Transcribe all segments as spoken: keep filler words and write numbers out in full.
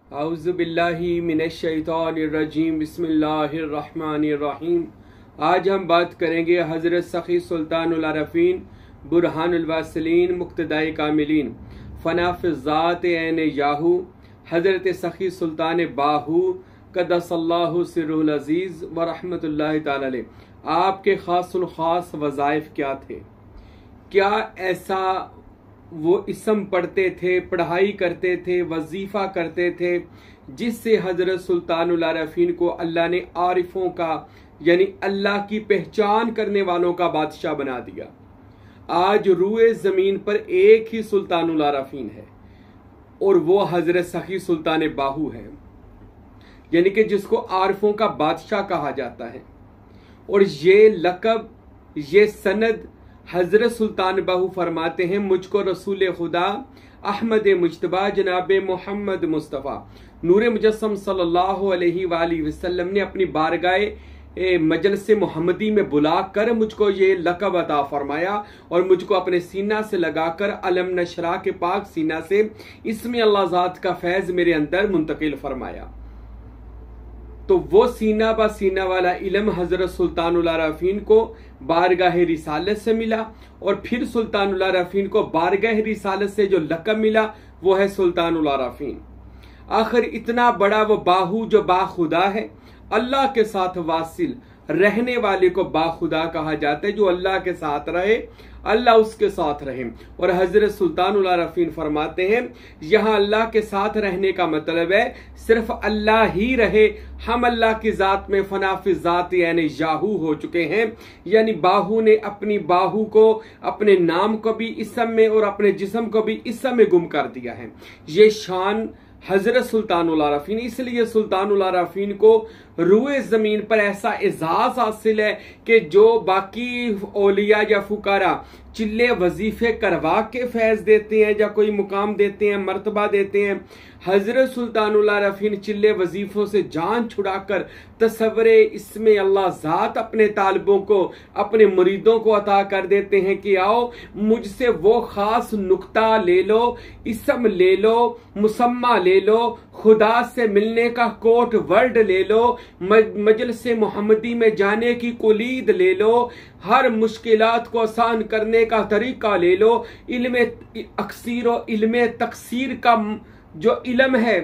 औज़ु बिल्लाहि मिनश्शैतानिर्रजीम बिस्मिल्लाहिर्रहमानिर्रहीम। आज हम बात करेंगे हज़रत सखी सुल्तानुल आरफ़ीन बुरहानुल वासिलीन मुक्तदाए कामिलीन फ़नाफ़िज़ात ऐन याहू हज़रत सखी सुल्तान बाहू क़द्दसल्लाहु सिर्रुल अज़ीज़ व रहमतुल्लाहि तआला अलैह। आपके ख़ासुल ख़ास वज़ाइफ़ क्या थे? क्या ऐसा वो इसम पढ़ते थे, पढ़ाई करते थे, वजीफा करते थे जिससे हजरत सुल्तानुल आरफ़ीन को अल्लाह ने आरिफों का यानी अल्लाह की पहचान करने वालों का बादशाह बना दिया। आज रूए जमीन पर एक ही सुल्तानुल आरफ़ीन है और वो हजरत सखी सुल्तान बाहू है, यानी कि जिसको आरिफों का बादशाह कहा जाता है। और ये लक़ब, ये सनद हजरत सुल्तान बाहू फरमाते हैं, मुझको रसूल खुदा अहमद मुज्तबा जनाब मोहम्मद मुस्तफ़ा नूर मुजस्सम सल्लल्लाहु अलैहि वाली वसल्लम ने अपनी बारगाह मजलिस मोहम्मदी में बुलाकर मुझको ये लक़ब अता फरमाया और मुझको अपने सीना से लगाकर अलम नशरा के पाक सीना से इसमें अल्लाह ज़ात का फैज़ मेरे अंदर मुंतकिल फरमाया। तो वो सीना बा सीना वाला इल्म हजरत सुल्तानुल आरफ़ीन को बारगाह रिसालत से मिला और फिर सुल्तानुल आरफ़ीन को बारगाह रिसालत से जो लक़ब मिला वो है सुल्तानुल आरफ़ीन। आखिर इतना बड़ा वो बाहू जो बाखुदा है, अल्लाह के साथ वासिल रहने वाले को बाखुदा कहा जाता है। जो अल्लाह के साथ रहे अल्लाह उसके साथ रहे। और हजरत सुल्तानुल आरफ़ीन फरमाते हैं, यहाँ अल्लाह के साथ रहने का मतलब है सिर्फ अल्लाह ही रहे। हम अल्लाह की जात में फनाफ़िज़ात यानी याहू हो चुके हैं, यानी बाहू ने अपनी बाहू को, अपने नाम को भी इसम में और अपने जिस्म को भी इसम में गुम कर दिया है। ये शान हजरत सुल्तानुल आरफ़ीन, इसलिए सुल्तानुल आरफ़ीन को रूए ज़मीन पर ऐसा एजाज़ हासिल है कि जो बाकी औलिया या फुकारा चिल्ले वजीफे करवा के फैज़ देते हैं या कोई मुकाम देते हैं, मर्तबा देते हैं, हजरत सुल्तानुल आरफ़ीन चिल्ले वजीफों से जान छुड़ाकर तसव्वुरे इसमें अल्लाह ज़ात अपने तालिबों को, अपने मुरीदों को अता कर देते हैं कि आओ मुझसे वो खास नुक्ता ले लो, इसम ले लो, मुसम्मा ले लो, खुदा से मिलने का कोट वर्ड ले लो, मजलिस मोहम्मदी में जाने की कुलीद ले लो, हर मुश्किलात को आसान करने का तरीका ले लो, इल्म अक्सीर और इल्म तकसीर का जो इल्म है,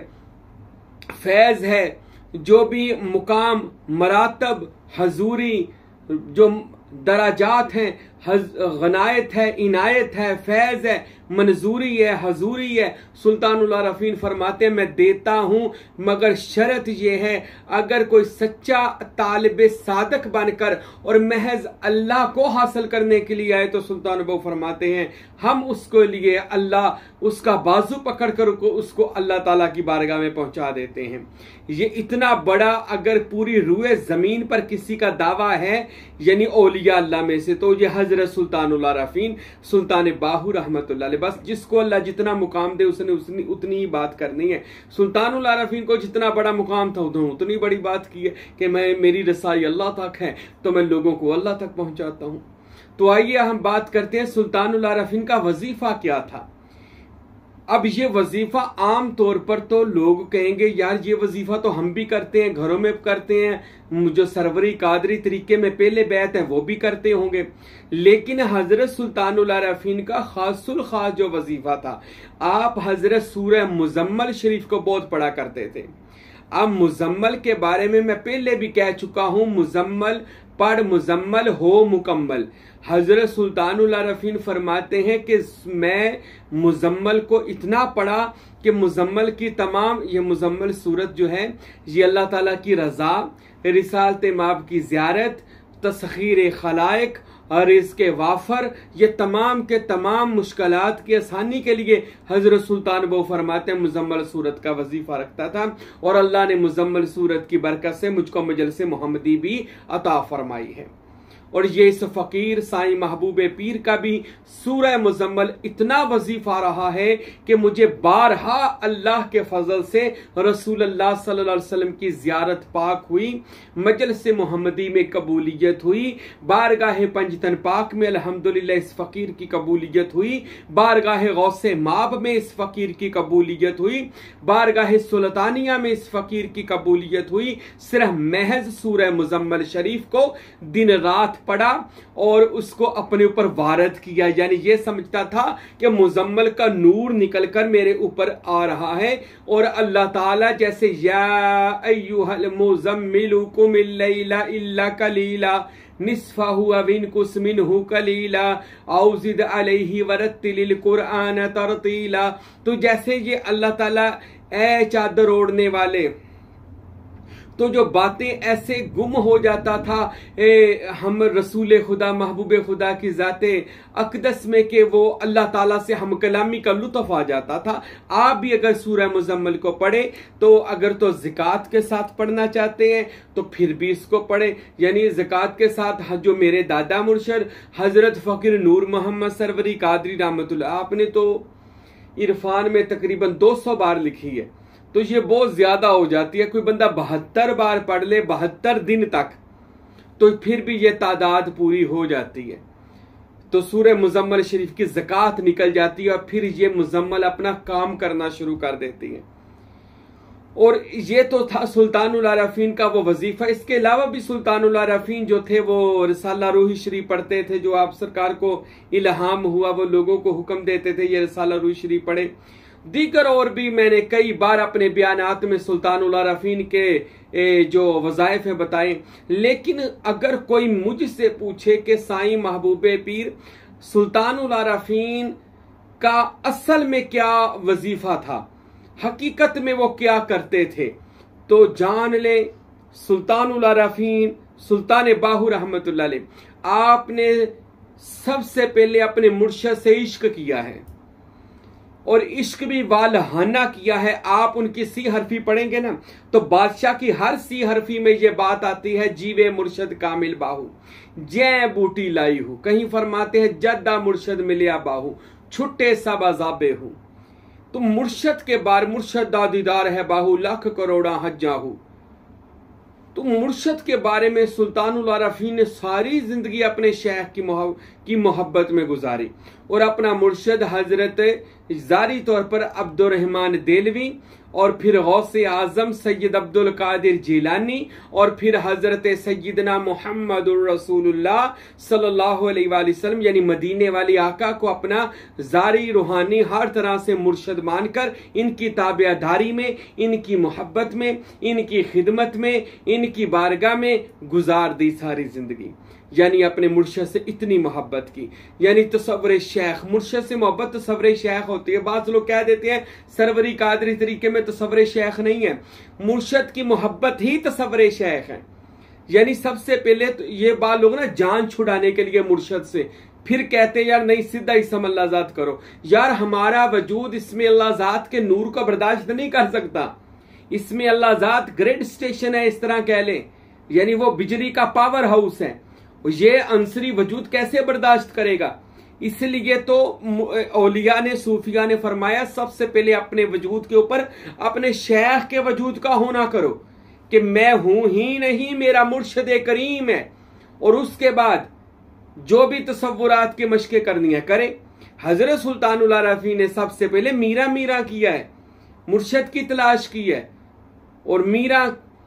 फैज़ है, जो भी मुकाम, मरातब, हजूरी, जो दराजात हैं, गनायत है, इनायत है, फैज़ है, मंजूरी है, हजूरी है, सुल्तानुल आरफ़ीन फरमाते हैं मैं देता हूं, मगर शर्त यह है अगर कोई सच्चा तालिब सादक बनकर और महज अल्लाह को हासिल करने के लिए आए तो सुल्तान बाहू फरमाते हैं हम उसको लिए अल्लाह उसका बाजू पकड़ कर उसको अल्लाह ताला की बारगाह में पहुंचा देते हैं। ये इतना बड़ा अगर पूरी रूए जमीन पर किसी का दावा है यानी औलिया अल्लाह में से, तो ये हजरत सुल्तानुल आरफ़ीन सुल्तान बाहू रहमतुल्लाह अलैह। बस जिसको अल्लाह जितना मुकाम दे उसने उसने उतनी ही बात करनी है। सुल्तानुल आरफ़ीन को जितना बड़ा मुकाम था उन्होंने उतनी बड़ी बात की है कि मैं, मेरी रसाई अल्लाह तक है तो मैं लोगों को अल्लाह तक पहुंचाता हूं। तो आइए हम बात करते हैं सुल्तानुल आरफ़ीन का वजीफा क्या था। अब ये वजीफा आम तौर पर तो लोग कहेंगे यार ये वजीफा तो हम भी करते हैं, घरों में करते हैं, जो सरवरी कादरी तरीके में पहले बैत है वो भी करते होंगे, लेकिन हजरत सुल्तानुल आरफ़ीन का खासुल खास जो वजीफा था, आप हजरत सूरह मुज़म्मल शरीफ को बहुत पढ़ा करते थे। अब मुज़म्मल के बारे में मैं पहले भी कह चुका हूं, मुज़म्मल पढ़ मुज़म्मल हो मुकम्मल। हजरत सुल्तानुल आरफ़ीन फरमाते हैं कि मैं मुज़म्मल को इतना पढ़ा कि मुज़म्मल की तमाम, ये मुज़म्मल सूरत जो है ये अल्लाह ताला की रज़ा, रिसालत माब की ज़ियारत, तस्खीर खलाइक और इसके वाफर, ये तमाम के तमाम मुश्किलात की आसानी के लिए हजरत सुल्तान बाहू फरमाते हैं मुज़म्मल सूरत का वजीफा रखता था और अल्लाह ने मुज़म्मल सूरत की बरकत से मुझको मजलिस मोहम्मदी भी अता फरमाई है। और ये इस फकीर साईं महबूब पीर का भी सूरह मुजम्मल इतना वजीफा रहा है कि मुझे बारहा अल्लाह के फजल से रसूलुल्लाह सल्लल्लाहु अलैहि वसल्लम की ज़ियारत पाक हुई, मजलिस मोहम्मदी में कबूलियत हुई, बारगाह पंजतन पाक में अल्हम्दुलिल्लाह इस फकीर की कबूलियत हुई, बारगाह गौसे माब में इस फकीर की कबूलियत हुई, बारगाह सुल्तानिया में इस फकीर की कबूलियत हुई। सिर्फ महज सूरह मुजम्मल शरीफ को दिन रात पढ़ा और उसको अपने ऊपर वारद किया, यानी ये समझता था कि मुजम्मल का नूर निकलकर मेरे ऊपर आ रहा है। और अल्लाह ताला जैसे या अय्युहल मुज़म्मिलु कुमिल लैला इल्ला कलीला निस्फहु अविनकुस मिनहु कलीला औ ज़िद अलैहि वरत्तिलिल कुरआन तरतीला। तो जैसे ये अल्लाह ताला ए चादर ओढ़ने वाले, तो जो बातें ऐसे गुम हो जाता था ए, हम रसूल खुदा महबूब खुदा की ज़ाते अकदस में कि वो अल्लाह ताला से हम कलामी का लुत्फ आ जाता था। आप भी अगर सूरह मुजम्मल को पढ़े तो अगर तो ज़िकात के साथ पढ़ना चाहते हैं तो फिर भी इसको पढ़े, यानी ज़िकात के साथ जो मेरे दादा मुर्शद हज़रत फ़कीर नूर मोहम्मद सरवरी कादरी रहमतुल्लाह, आपने तो इरफान में तकरीबन दो सौ बार लिखी है, तो ये बहुत ज्यादा हो जाती है। कोई बंदा बहत्तर बार पढ़ ले बहत्तर दिन तक तो फिर भी ये तादाद पूरी हो जाती है, तो सूरह मुजम्मल शरीफ की ज़कात निकल जाती है और फिर ये मुजम्मल अपना काम करना शुरू कर देती है। और ये तो था सुल्तानुल आरफीन का वो वजीफा। इसके अलावा भी सुल्तानुल आरफीन जो थे वो रिसाला रूही शरीफ पढ़ते थे, जो आप सरकार को इल्हाम हुआ वो लोगों को हुक्म देते थे ये रिसाला रूही शरीफ पढ़े। दीगर और भी मैंने कई बार अपने बयानात में सुल्तानुल आरफीन के जो वज़ाइफ है बताए। लेकिन अगर कोई मुझसे पूछे कि साईं महबूब पीर सुल्तानुल आरफीन का असल में क्या वजीफा था, हकीकत में वो क्या करते थे, तो जान ले सुल्तानुल आरफीन सुल्तान बाहू रहमतुल्लाह अलैह आपने सबसे पहले अपने मुर्शद से इश्क किया है और इश्क भी वालहाना किया है। आप उनकी सी हरफी पढ़ेंगे ना तो बादशाह की हर सी हरफी में ये बात आती है, जीवे मुर्शद कामिल बाहू जय बूटी लाई हूं। कहीं फरमाते हैं जद्दा मुर्शद मिलिया बाहू छुट्टे सब अजाबे हूं। तो मुर्शद के बार मुर्शद दादीदार है बाहू लाख करोड़ा हज्जाहू। तो मुर्शद के बारे में सुल्तानुल आरफीन ने सारी जिंदगी अपने शेख की मोहब्बत की मोहब्बत में गुजारी और अपना मुर्शद हजरत जारी तौर पर अब्दुर्रहमान देलवी और फिर गौसे आजम सैयद अब्दुल कादिर जिलानी और फिर हजरत सैयदना मुहम्मदुर रसूलुल्लाह सल्लल्लाहु अलैहि वसल्लम यानी मदीने वाली आका को अपना जारी रूहानी हर तरह से मुर्शद मानकर इनकी ताबेदारी में, इनकी मोहब्बत में, इनकी खिदमत में, इनकी बारगाह में गुजार दी सारी जिंदगी। यानी अपने मुर्शद से इतनी मोहब्बत की, यानी तसव्वुर शेख, मुर्शद से मोहब्बत तसव्वुर शेख होती है। बात लोग कह देते हैं सरवरी कादरी तरीके में तसव्वुर शेख नहीं है, मुर्शद की मोहब्बत ही तसव्वुर शेख है। यानी सबसे पहले तो ये बात लोग ना जान छुड़ाने के लिए मुर्शद से, फिर कहते हैं यार नहीं सीधा इसम अल्लाह ज़ात करो। यार हमारा वजूद इसमें अल्लाह ज़ात के नूर को बर्दाश्त नहीं कर सकता, इसमें अल्लाह ज़ात ग्रिड स्टेशन है इस तरह कह लें, यानी वो बिजली का पावर हाउस है, ये अंसरी वजूद कैसे बर्दाश्त करेगा। इसलिए तो औलिया ने सूफिया ने फरमाया सबसे पहले अपने वजूद के ऊपर अपने शेख के वजूद का होना करो कि मैं हूं ही नहीं मेरा मुर्शद करीम है, और उसके बाद जो भी तसव्वुरात की मशक़ें करनी है करे। हजरत सुल्तानुल आरफीन ने सबसे पहले मीरा मीरा किया है, मुर्शद की तलाश की है, और मीरा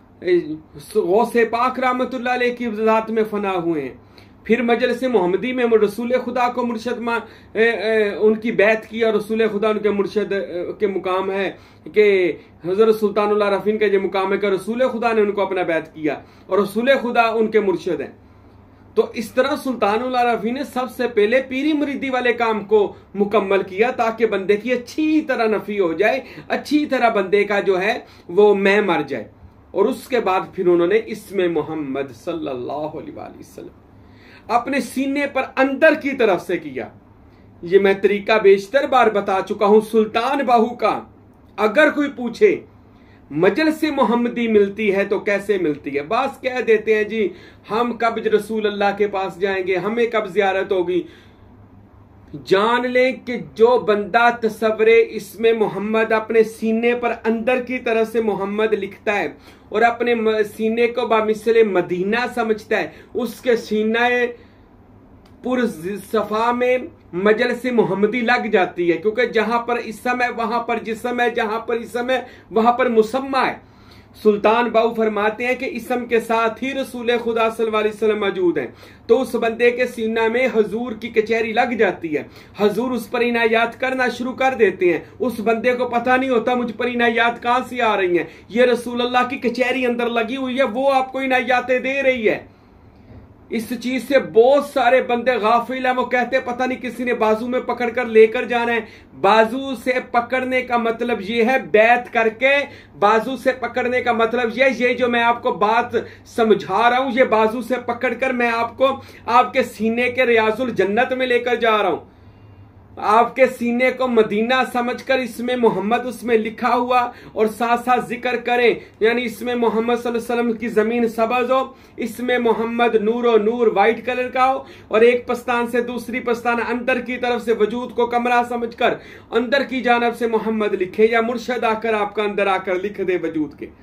गौसे पाक रहमतुल्लाह अलैह की ज़ात में फना हुए हैं। फिर मजलिस मोहम्मदी में रसूल खुदा को मुर्शद मा उनकी बैत की और रसूल खुदा उनके मुर्शद के मुकाम है कि हज़रत सुल्तानुल आरफीन का ये मुकाम है कि रसूल खुदा ने उनको अपना बैत किया और रसूल खुदा उनके मुर्शद हैं। तो इस तरह सुल्तानुल आरफीन ने सबसे पहले पीरी मुरीदी वाले काम को मुकम्मल किया ताकि बंदे की अच्छी तरह नफी हो जाए, अच्छी तरह बंदे का जो है वो मैं मर जाए। और उसके बाद फिर उन्होंने इसमें मोहम्मद सल्लल्लाहु अलैहि वसल्लम अपने सीने पर अंदर की तरफ से किया। ये मैं तरीका बेशतर बार बता चुका हूं सुल्तान बाहू का। अगर कोई पूछे मजलिस मोहम्मदी मिलती है तो कैसे मिलती है। बास कह देते हैं जी हम कब रसूल अल्लाह के पास जाएंगे, हमें कब जियारत होगी। जान लें कि जो बंदा तसव्वुरे इसमें मोहम्मद अपने सीने पर अंदर की तरफ से मोहम्मद लिखता है और अपने सीने को बामिसले मदीना समझता है, उसके सीने पुर सफा में मजलिस मोहम्मदी लग जाती है, क्योंकि जहां पर इसम है वहां पर जिस्म है, जहां पर इसम है वहां पर मुसम्मा है। सुल्तान बाहू फरमाते हैं कि इसम के साथ ही रसूल खुदा सल्लल्लाहु अलैहि वसल्लम मौजूद हैं, तो उस बंदे के सीना में हजूर की कचहरी लग जाती है, हजूर उस पर इनायात करना शुरू कर देते हैं। उस बंदे को पता नहीं होता मुझ पर इनायात कहां से आ रही हैं, ये रसूल अल्लाह की कचहरी अंदर लगी हुई है, वो आपको इनायातें दे रही है। इस चीज से बहुत सारे बंदे गाफिल हैं, वो कहते पता नहीं किसी ने बाजू में पकड़कर लेकर जाना है। बाजू से पकड़ने का मतलब ये है बैत करके, बाजू से पकड़ने का मतलब ये ये जो मैं आपको बात समझा रहा हूं, ये बाजू से पकड़कर मैं आपको आपके सीने के रियाजुल जन्नत में लेकर जा रहा हूं। आपके सीने को मदीना समझकर इसमें मोहम्मद उसमें लिखा हुआ और साथ साथ जिक्र करें, यानी इसमें मोहम्मद सल्लल्लाहु अलैहि वसल्लम की जमीन सब्ज हो, इसमें मोहम्मद नूरो नूर वाइट कलर का हो, और एक पस्तान से दूसरी पस्तान अंदर की तरफ से वजूद को कमरा समझकर अंदर की जानब से मोहम्मद लिखे, या मुर्शद आकर आपका अंदर आकर लिख दे वजूद के।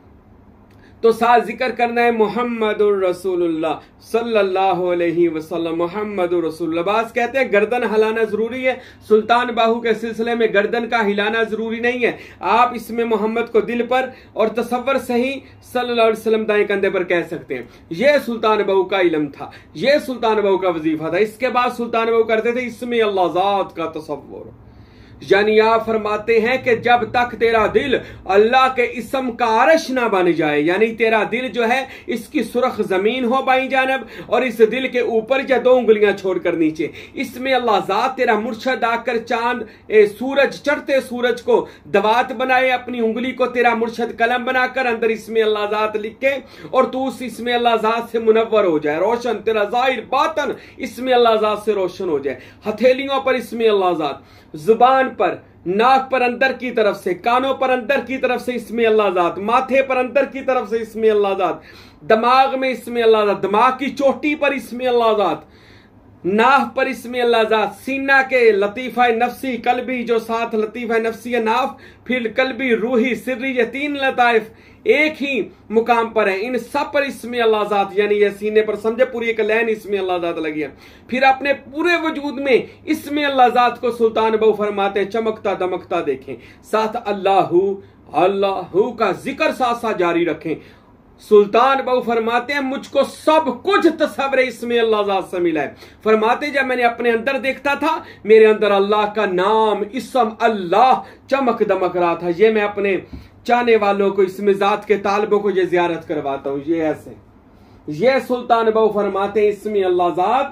तो साथ जिक्र करना है मोहम्मदुर रसूलुल्लाह सल्लल्लाहु अलैहि वसल्लम, मोहम्मदुर रसूलुल्लाह। बास कहते हैं गर्दन हिलाना जरूरी है, सुल्तान बाहू के सिलसिले में गर्दन का हिलाना जरूरी नहीं है। आप इसमें मोहम्मद को दिल पर और तसव्वुर सही सल्लल्लाहु अलैहि वसल्लम दाएं कंधे पर कह सकते हैं। यह सुल्तान बाहू का इल्म था, यह सुल्तान बाहू का वजीफा था। इसके बाद सुल्तान बाहू करते थे इसमें अल्लाह ज़ात का तसव्वुर, यानी आप फरमाते हैं कि जब तक तेरा दिल अल्लाह के इसम का अरश ना बन जाए, यानी तेरा दिल जो है इसकी सुरख जमीन हो बाई जानब और इस दिल के ऊपर या दो उंगलियां छोड़कर नीचे, इसमें अल्लाह ज़ात तेरा मुर्शद आकर चांद सूरज चढ़ते सूरज को दवात बनाए, अपनी उंगली को तेरा मुर्शद कलम बनाकर अंदर इसमें अल्लाह ज़ात लिखे और तू उस इसमें अल्लाह ज़ात से मुनव्वर हो जाए, रोशन तेरा ज़ाहिर बातन इसमें अल्लाह ज़ात से रोशन हो जाए। हथेलियों पर इसमें अल्लाह ज़ात, जुबान पर, नाक पर अंदर की तरफ से, कानों पर अंदर की तरफ से इसमें अल्लाह ज़ात, माथे पर अंदर की तरफ से इसमें अल्लाह ज़ात, दिमाग में इसमें अल्लाह ज़ात, दिमाग की चोटी पर इसमें अल्लाह ज़ात, नाफ पर इसमें अल्लाह ज़ात, सीना के लतीफ़ा नफ्सी कल्बी जो साथ लतीफ़ा नफ्सी है नाफ, फिर कल्बी रूही सिर्री, ये तीन लताइफ एक ही मुकाम पर है, इन सब पर इसमें अल्लाह ज़ात, यानी ये सीने पर समझे पूरी एक लाइन इसमें अल्लाह ज़ात लगी है। फिर अपने पूरे वजूद में इसमें अल्लाह ज़ात को सुल्तान बहु फरमाते चमकता दमकता देखें, साथ अल्लाहू अल्लाहू का जिक्र साथ साथ जारी रखें। सुल्तान बहु फरमाते हैं मुझको सब कुछ तसव्वुर इसमें अल्लाह ज़ात से मिला है। फरमाते जब मैंने अपने अंदर देखता था मेरे अंदर अल्लाह का नाम इसम अल्लाह चमक दमक रहा था। ये मैं अपने चाहने वालों को इसमें ज़ात के तालिबों को ये जियारत करवाता हूं। ये ऐसे ये सुल्तान बहु फरमाते हैं इसमें अल्लाह ज़ात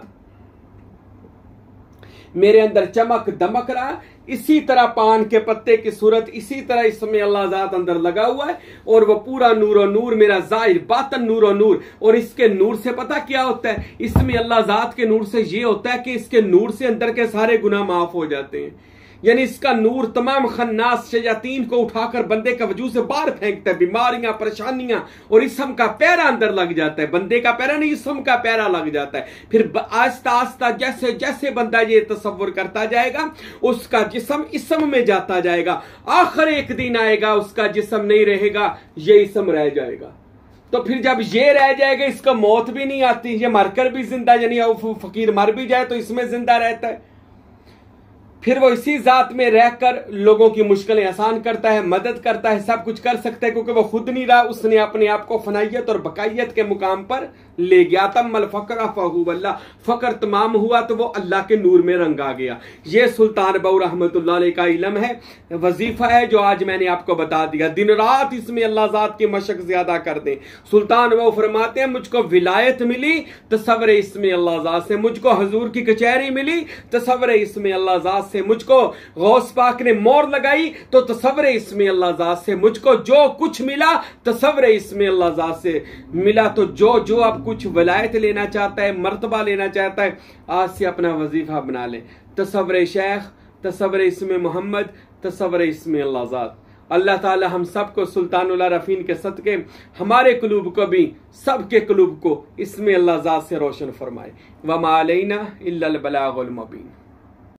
मेरे अंदर चमक दमक रहा, इसी तरह पान के पत्ते की सूरत, इसी तरह इसमें अल्लाह ज़ात अंदर लगा हुआ है और वह पूरा नूरो नूर मेरा ज़ाहिर बातन नूरो नूर। और इसके नूर से पता क्या होता है, इसमें अल्लाह ज़ात के नूर से ये होता है कि इसके नूर से अंदर के सारे गुनाह माफ हो जाते हैं। यानी इसका नूर तमाम खन्नास शयातीन को उठाकर बंदे का वजूद से बाहर फेंकता है, बीमारियां परेशानियां, और इसम का पैरा अंदर लग जाता है। बंदे का पैरा नहीं, इसम का पैरा लग जाता है। फिर आस्ता आस्ता जैसे जैसे बंदा ये तसव्वुर करता जाएगा उसका जिस्म इसम में जाता जाएगा। आखिर एक दिन आएगा उसका जिस्म नहीं रहेगा, ये इसम रह जाएगा। तो फिर जब ये रह जाएगा इसका मौत भी नहीं आती, ये मरकर भी जिंदा, यानी फकीर मर भी जाए तो इसमें जिंदा रहता है। फिर वो इसी जात में रहकर लोगों की मुश्किलें आसान करता है, मदद करता है, सब कुछ कर सकता है, क्योंकि वो खुद नहीं रहा, उसने अपने आप को फनाइयत और बकायत के मुकाम पर ले गया। तम्मल फकर फहू अल्लाह, फकर तमाम हुआ तो वो अल्लाह के नूर में रंग आ गया। ये सुल्तान बहु रहमतुल्लाह अलैह का इल्म है, वजीफा है जो आज मैंने आपको बता दिया। दिन रात इसमें अल्लाह ज़ात की मशक ज्यादा कर दें। सुल्तान बहु फरमाते हैं मुझको विलायत मिली तसव्वुर इसमें अल्लाह ज़ात से, मुझको हजूर की कचहरी मिली तसव्वुर इसमें अल्लाह ज़ात से, मुझको गौस पाक ने मोर लगाई तो तसव्वुर इसमें अल्लाह ज़ात से, मुझको जो कुछ मिला तसव्वुर इसमें अल्लाह ज़ात से मिला। तो जो जो आप कुछ वलायत लेना चाहता है, मर्तबा लेना चाहता है, आज से अपना वजीफा बना ले। तसव्वुर शेख, तसव्वुर इसमें मोहम्मद, तसव्वुर इसमें अल्लाह ज़ात। अल्लाह ताला हम सबको सुल्तानुल आरफीन के सदके हमारे कुलूब को भी, सबके कुलूब को इसमें अल्लाह ज़ात से रोशन फरमाए। वमा अलैना इल्लल बलागुल मुबीन।